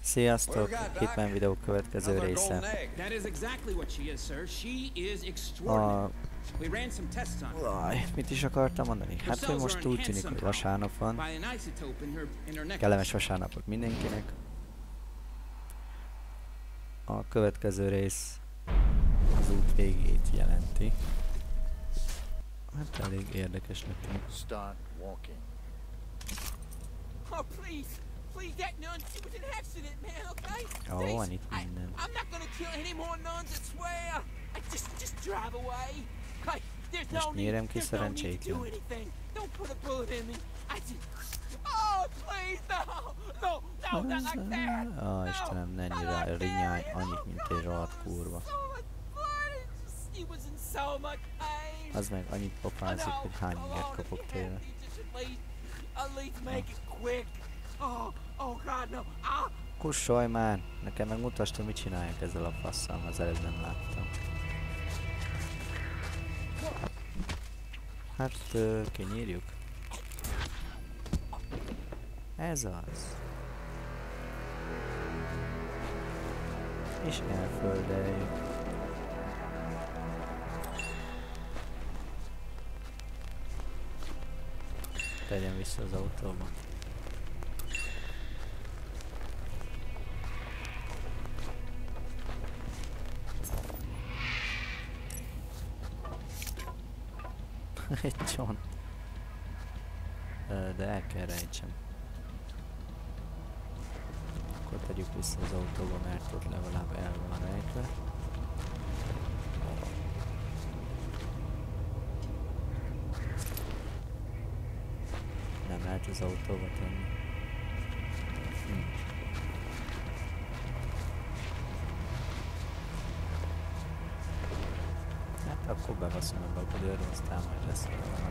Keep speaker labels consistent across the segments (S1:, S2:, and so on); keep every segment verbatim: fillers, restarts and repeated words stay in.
S1: Sziasztok! Hitman videó következő része. A... Uaj, mit is akartam mondani? Hát, hogy most úgy tűnik, hogy vasárnap van. Kellemes vasárnapot mindenkinek. A következő rész az út végét jelenti. Hát elég érdekesnek tűnik.
S2: Please, that nun, she was an accident, man, okay?
S1: Oh, I need minden.
S2: I'm not gonna kill any more nuns, I swear. I just, just drive away. Hey, there's no need, there's no need to do anything. Don't put a bullet in me. I just, oh, please, no, no, no, not like that.
S1: Oh, Istenem, ne ennyire rinyálj annyit, mint egy rohadt kurva. Az meg annyit popázik, hogy hány ingert kapok tőle. Oh, oh God, no. Ah. Kussolj már! Nekem meg mutasd, hogy mit csináljak ezzel a fasszal, az előbb nem láttam. Hát, uh, kinyírjuk. Ez az. És elföldeljük. Tegyen vissza az autóba. Egy csont. De el kell rejtsem. Akkor tegyük vissza az autóba, mert ott legalább el van rejtve. Nem lehet az autóba tenni. Hm. Hát akkor bevaszom ebbe a gödörbe, aztán majd lesz valami.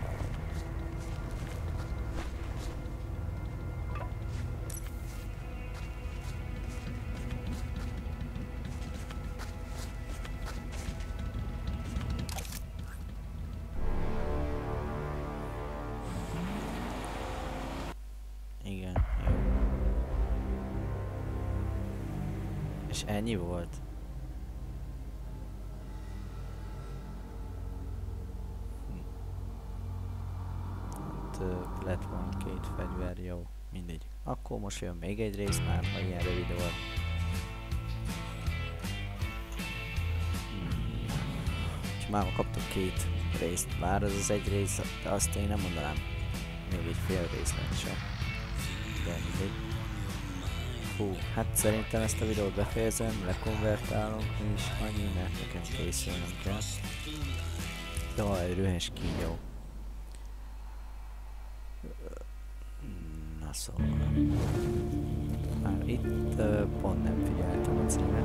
S1: Igen, jó. És ennyi volt? Lett volna két fegyver, jó, mindegy. Akkor most jön még egy rész már, ha ilyen rövid volt. Hmm. És már kaptuk két részt, bár az az egy rész, de azt én nem mondanám, még egy fél rész lett se. De mindegy. Hú, hát szerintem ezt a videót befejezem, lekonvertálom, és annyi, mert nekem készülnöm kell. Jaj, rühes kígyó. Na szóval. Már itt uh, pont nem figyeltem a címet.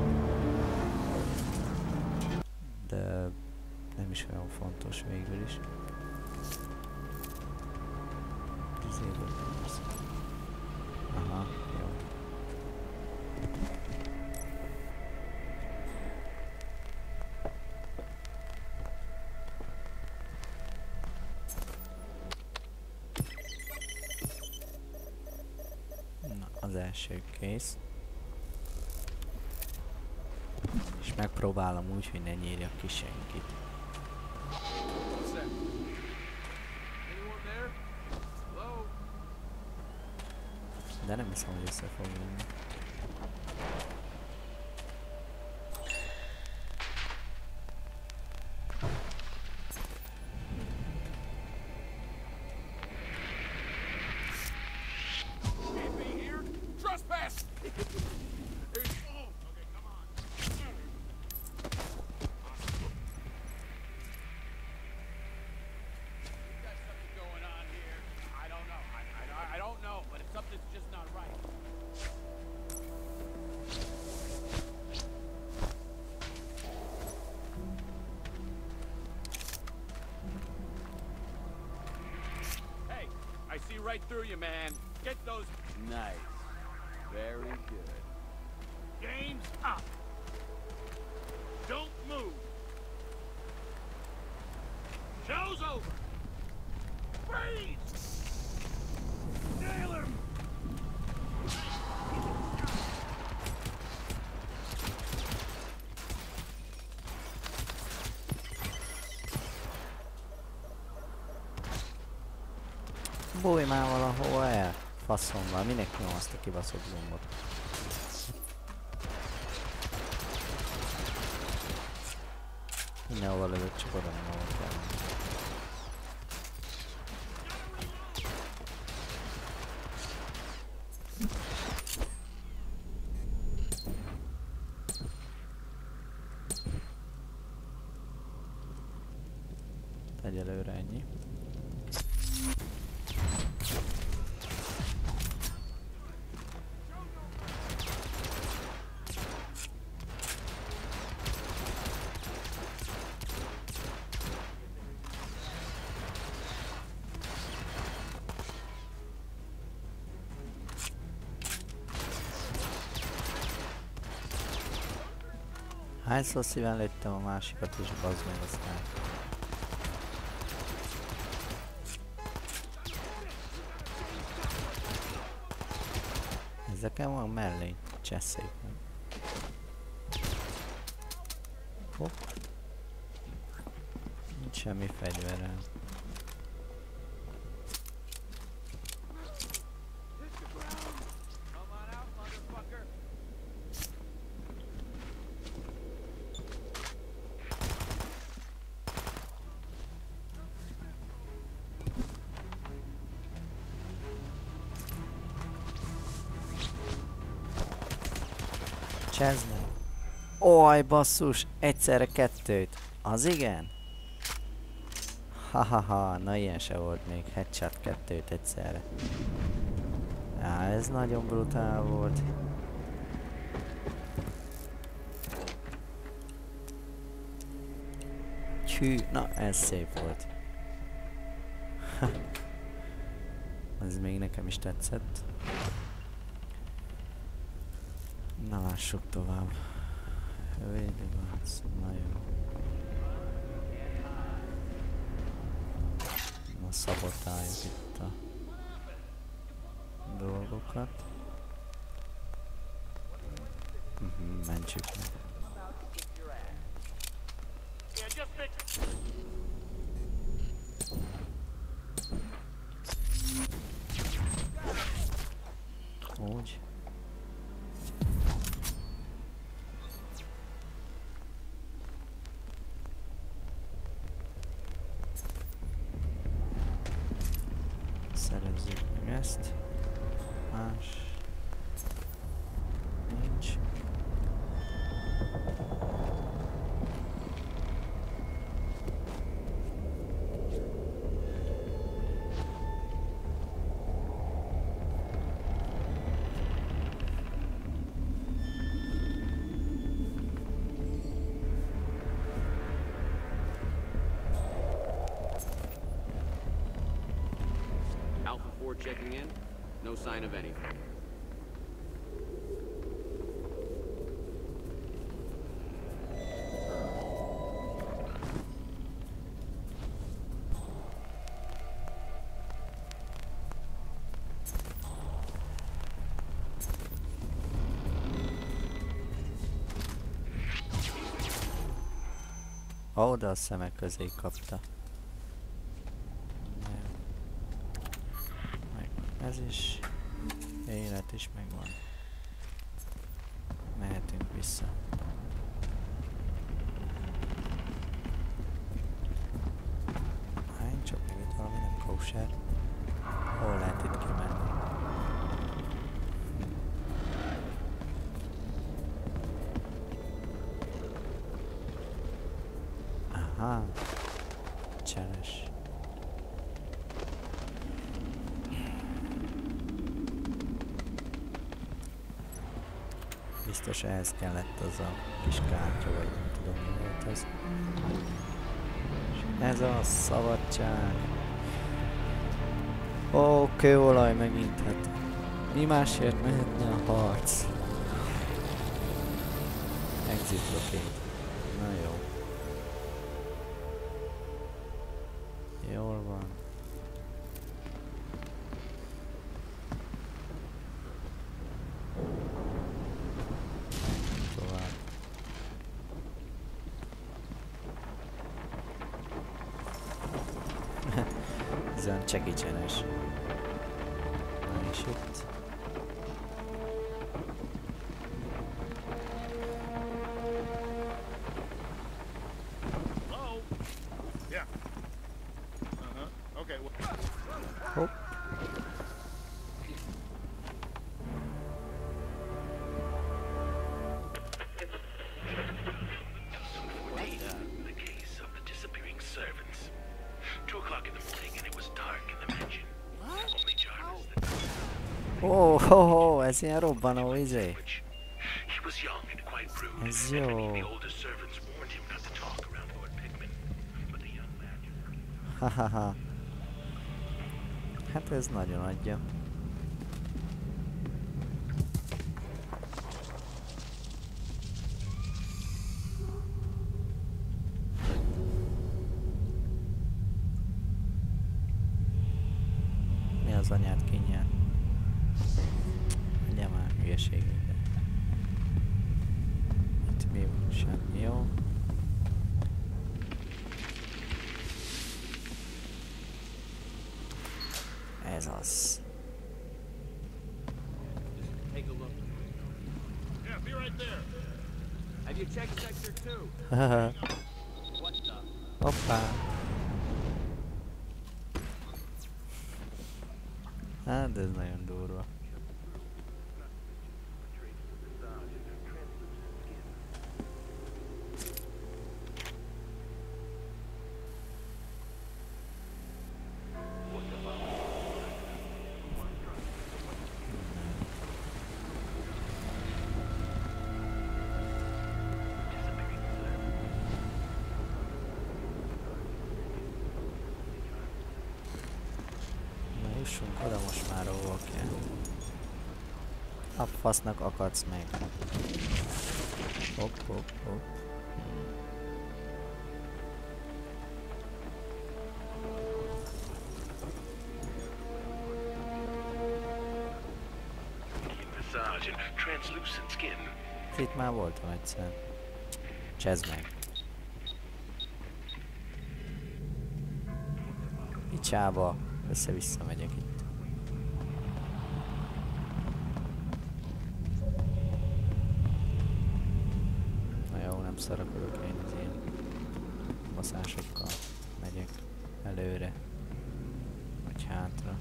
S1: De nem is olyan fontos végül is. Aha, jó. Az első kész. És megpróbálom úgy, hogy ne nyírjak ki senkit. De nem hiszem, hogy össze fog jönni.
S3: I see right through you, man. Get those...
S4: Nice. Very good.
S3: Game's up. Don't move. Show's over. Freeze! Nail him!
S1: Bújj már valahol el! Faszommal, minek nyom azt a kibaszott gombot? Mindenhova lövök, csak oda nem ahol kell. Egyelőre ennyi. Hányszor szíven lőttem a másikat és bazd meg aztán. Ezeken van mellény, cseszék meg. Hopp. Nincs semmi fegyverem. Csezd meg! Oj, basszus! Egyszerre kettőt! Az igen? Hahaha, na ilyen se volt még. Headshot kettőt egyszerre. Á, ez nagyon brutál volt. Hű, na ez szép volt. Ez még nekem is tetszett. Na lássuk tovább. Védővác, na jó. Na szabotáljuk itt a dolgokat. Uh-huh, mentsük meg. Úgy. Szerezzük meg ezt. Más. Nincs.
S4: Checking in. No sign of anything.
S1: Oda a szemek közé kapta. Ez is, élet is megvan. Mehetünk vissza. Hány csak még itt valami nem kóser. Hol lehet itt kimenni? Aha. Cseles. Biztos ehhez kellett az a kis kártya, vagy nem tudom mi volt ez. És ez a szabadság. Ó, kőolaj megint, hát mi másért mehetne a harc? Exit locate. Na jó. Jól van. Ez olyan csekicsenes. itt. Hopp. Ó, oh, oh, oh, ez ilyen robbanó izé. Ez jó. Hahaha. Hát ez nagyon adja. Mi az anyád kínján? Ugye már hülyeség minden. Itt mi van? Semmi jó. Ez az.
S4: Take a look.
S3: Yeah, be right there.
S4: Have you checked sector two? What the?
S1: Hoppá. Hát ez nagyon durva. Jussunk oda most már, ahol kell. A fasznak akadsz meg. Hopp, hopp, hopp. Itt már voltam egyszer. Csezd meg. Picsába. Össze-vissza megyek itt. Na jó, nem szarakodok én az ilyen baszásokkal. Megyek előre. Vagy hátra.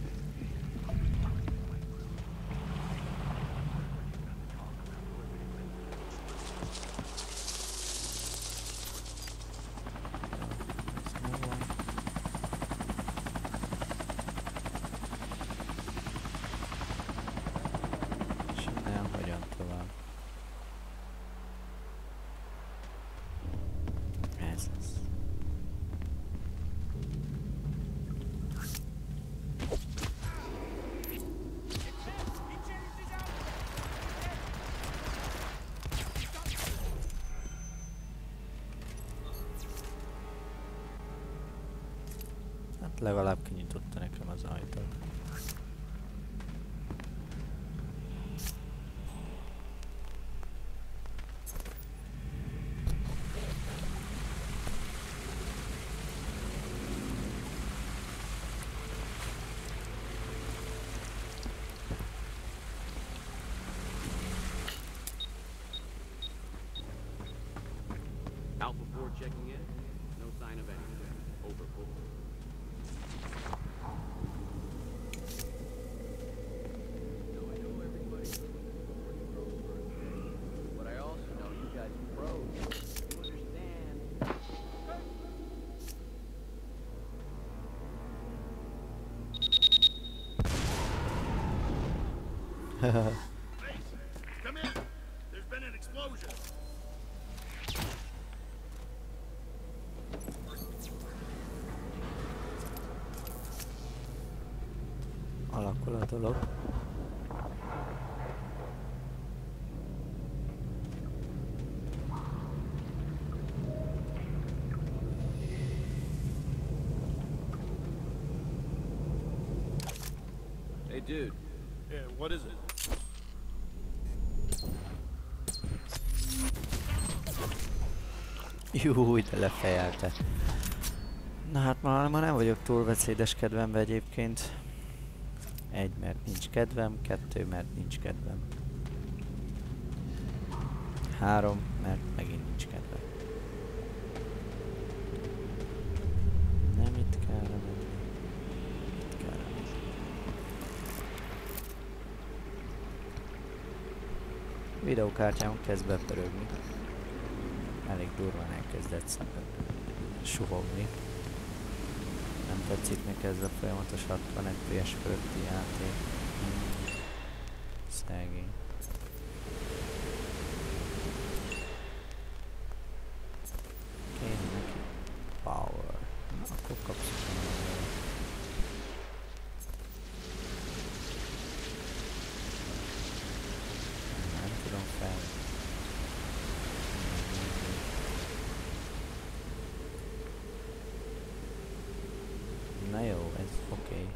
S1: Legalább kinyitotta nekem az ajtót.
S4: Alpha four checking in. No sign of anything. Overbooked.
S3: Come in. There's been an explosion.
S1: Alakul a dolog.
S4: Hey, dude.
S3: Yeah, what is it?
S1: Júj, de lefejelte. Na hát ma, ma nem vagyok túl beszédes kedvembe egyébként. Egy, mert nincs kedvem, kettő, mert nincs kedvem. Három, mert megint nincs kedvem. Nem itt kell menni. Itt kell menni. A videókártyám kezd bepörögni. Elég durván elkezdett suhogni. Nem tetszik neki ez a folyamatos hatvan ef pé es fölötti játék. Hmm. Szegény. Kéne neki power. Na, akkor kapsz power. Nem tudom fel. Na jó, ez oké. Okay.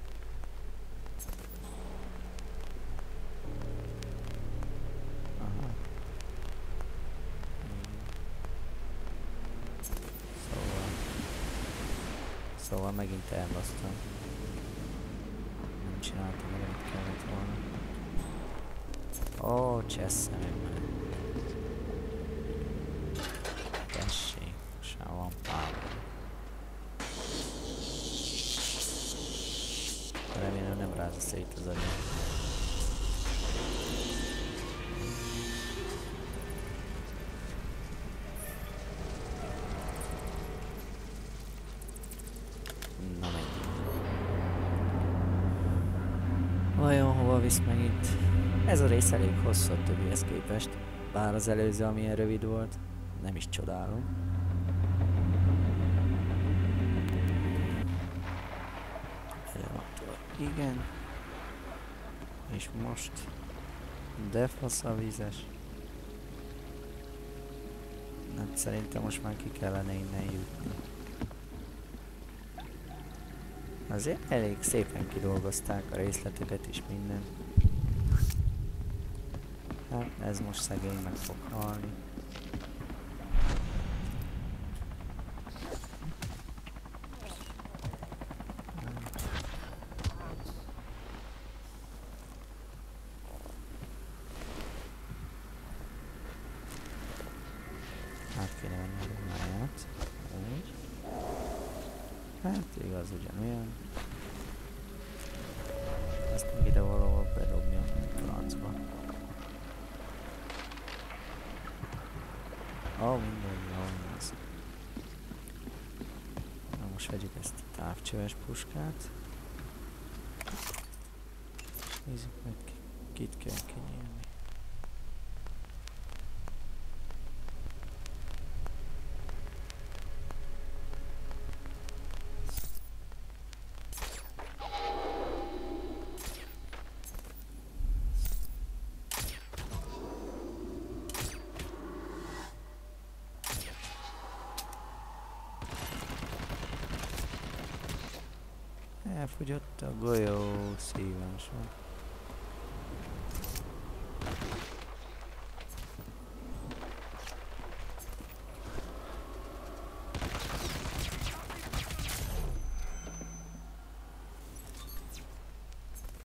S1: Aha. Szóval... Szóval megint elbasztam. Nem csináltam meg, amit kellett volna. Ó, oh, csessze meg már. Tessék, most már van power. Remélem nem rázza szét az agyam. Na menjünk. Vajon hova visz meg itt? Ez a rész elég hosszú a többihez képest. Bár az előző, amilyen rövid volt, nem is csodálom. Igen. És most... De fasz a vízes. Hát szerintem most már ki kellene innen jutni. Azért elég szépen kidolgozták a részleteket is minden. Hát ez most szegény meg fog halni. Át kéne venni a ruháját. Úgy. Hát igaz, ugyanolyan. Ezt még ide valahol bedobni a francba. Ó, oh, mindegy, jó, ez. Na most vegyük ezt a távcsöves puskát. És nézzük meg, kit kell kinyírni. Elfogyott a golyó, szívem van.